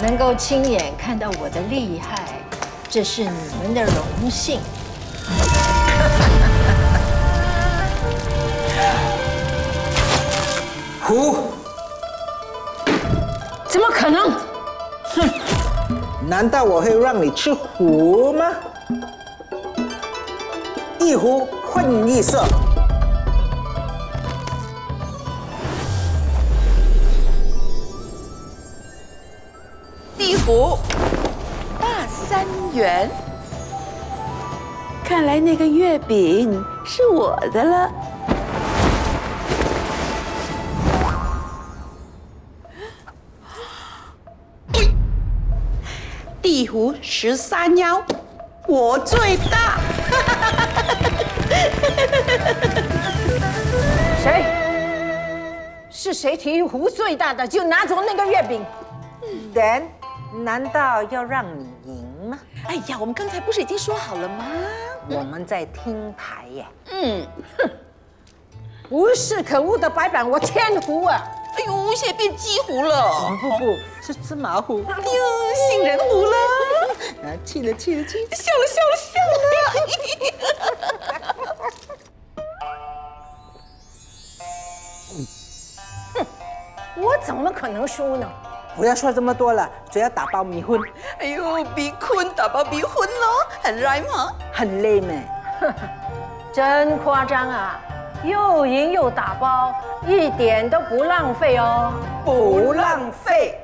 能够亲眼看到我的厉害，这是你们的荣幸。 虎， 怎么可能？ 哼！难道我会让你吃虎吗？一虎混一色。 地虎大3元，看来那个月饼是我的了。地虎13幺，我最大。 谁？是谁提壶最大的就拿走那个月饼？ Dan， 难道要让你赢吗？ 哎呀，我们刚才不是已经说好了吗？ 我们在听牌耶。 嗯， 哼，不是可恶的白板，我天胡啊！ 哎呦，现在变鸡糊了。 不，是芝麻糊。 哎呦，杏仁糊了。 啊，气了， 笑了。 哼，我怎么可能输呢？ 不要说这么多了，只要打包迷魂。 哎呦，比坤打包迷魂咯，很来吗？ 很累呢。 真夸张啊！又赢又打包，一点都不浪费哦。 不浪费。